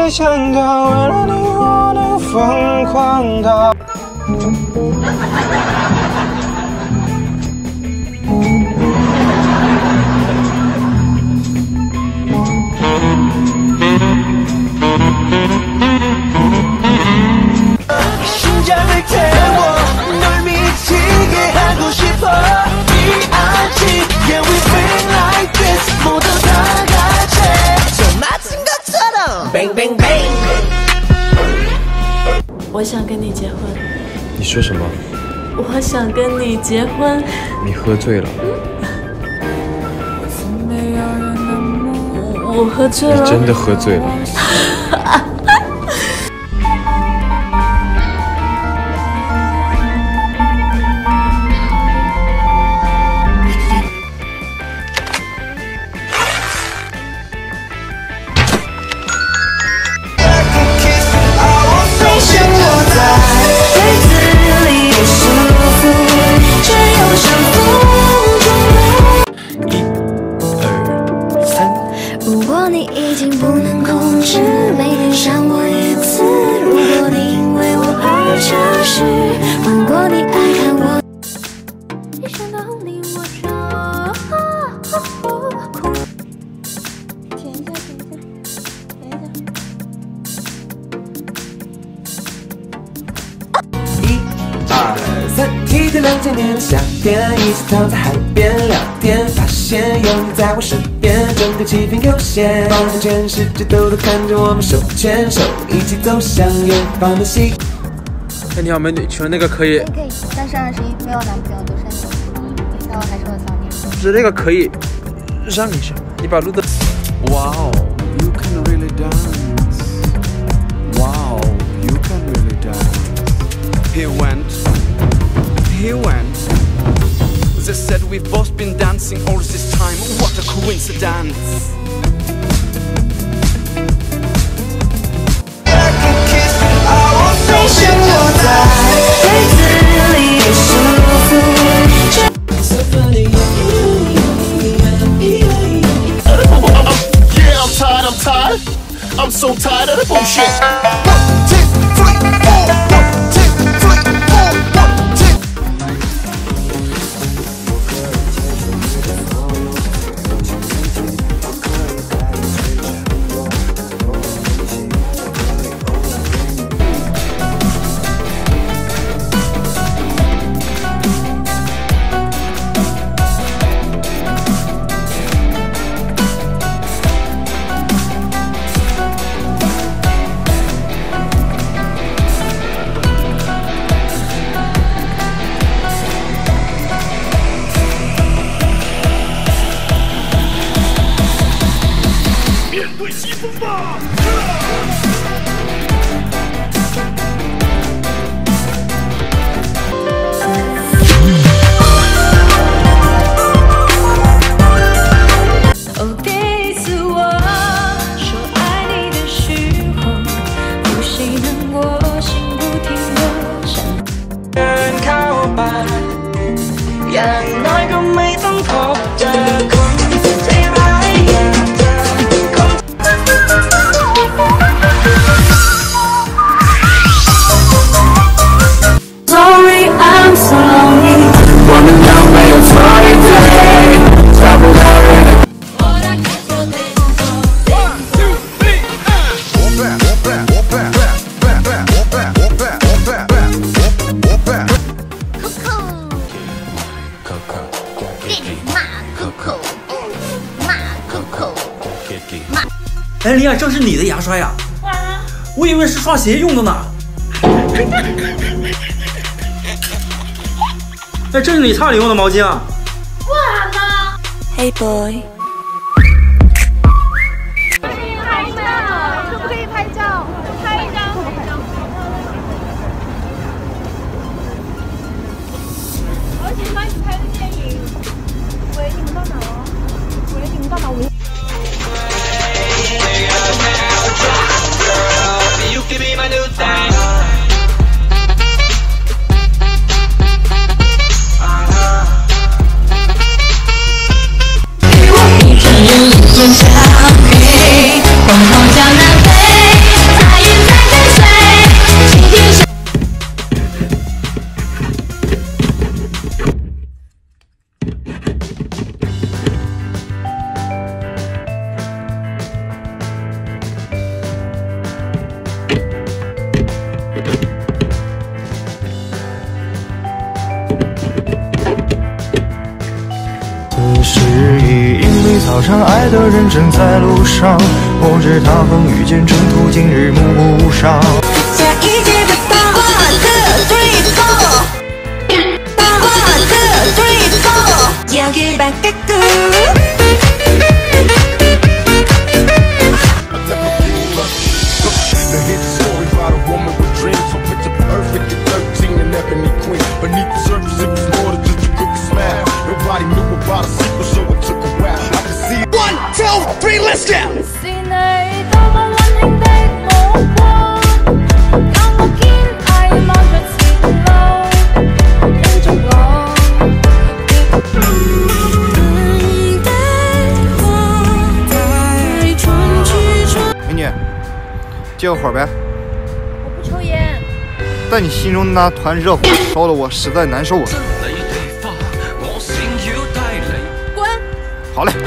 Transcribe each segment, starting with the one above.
没想到，为了你我能疯狂到。심장을 태워 널 미치게 하고 싶어 이 아직 Yeah we feel like this 모두 다 같이 저 맞은 것처럼 Bang bang bang 我想跟你结婚。 你说什么？ 我想跟你结婚。 你喝醉了。 我喝醉了。 你真的喝醉了。 如果你已经不能控制，每天伤我一次。如果你因为我而消失，如果你爱看我，一想到你我就哭。停一下，停一下，停一下。 1、2、3，一天2见面，夏天一起躺在海边聊天，发现有你在我身边，整个气氛悠闲，好像全世界都在看着我们手牵手，一起走向远方的西。 哎，你好，美女，请问那个可以？ 可以，但是21没有男朋友都是你，但我还是会想你。 是那个可以让一下，你把路灯。 Wow, you can really dance. Wow, you can really dance. He went. They said we've both been dancing all this time. What a coincidence. Yeah, I'm tired. I'm so tired of the bullshit. 1, 2, 3, 4. 1, 2, 3, 4. 1, 2. 面对疾风吧！ 哦，第一次我说爱你的时候，呼吸难过，心不停地闪。 เดินเข้าไปอย่างน้อยก็ไม่ต้องพบเจอคนใจร้ายอย่างเธอคน Sorry, I'm so lonely. 我们都没有错一对，找不到人。 哎，李亚，这是你的牙刷呀？我以为是刷鞋用的呢。哎，这是你擦脸用的毛巾啊？ 不然呢 Hey boy。 拍照，可不可以拍照？拍一张。我要请帮你拍个电影。喂，你们到哪了？喂，你们到哪？我们。 You can be my new thing. 早上，爱的人正在路上，我知他风雨兼程途，今日目不伤。 下一节的1、2、3、4，要给把个鼓。 Let's down. 美女，借个火呗。 我不抽烟。 但你心中那团热火烧得我实在难受啊！ 滚！ 好嘞。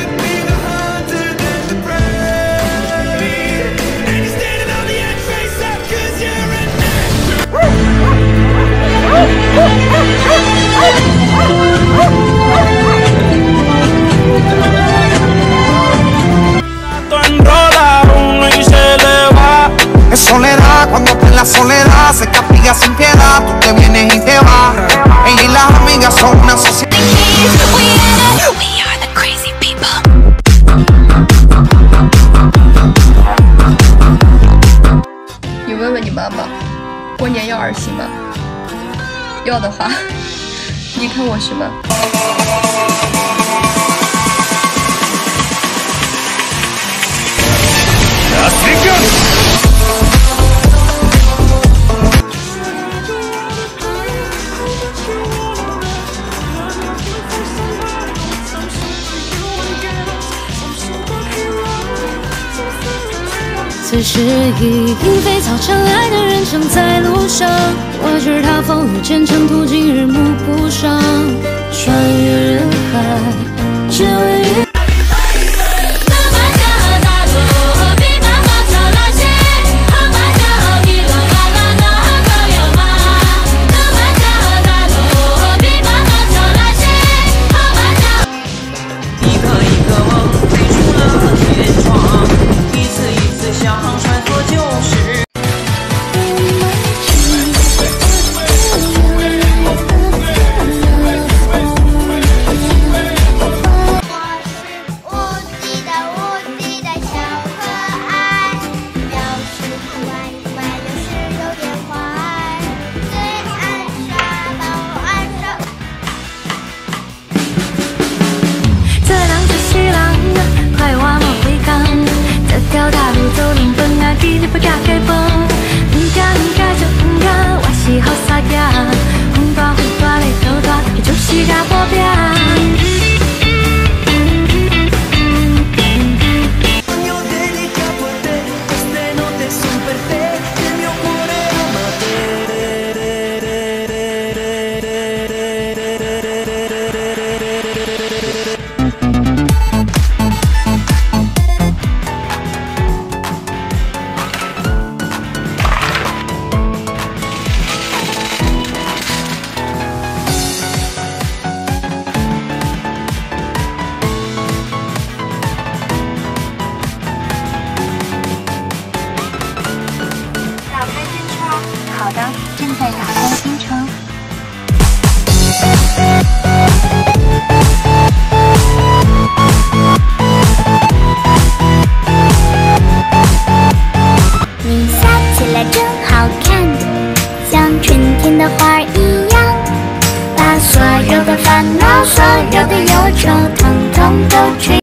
Es soledad, cuando en la soledad se castiga sin piedad. Tú te vienes y te vas. Ella y las amigas son una sociedad. We are the crazy people. 你问问你妈妈，过年要儿媳吗？要的话，你看我什么？ 此时已莺飞草长，爱的人正在路上。我知他风雨兼程途，今日目不伤。穿越人海，只为遇。 好的，正在打开天窗。 你笑起来真好看，像春天的花儿一样，把所有的烦恼、所有的忧愁，统统都吹。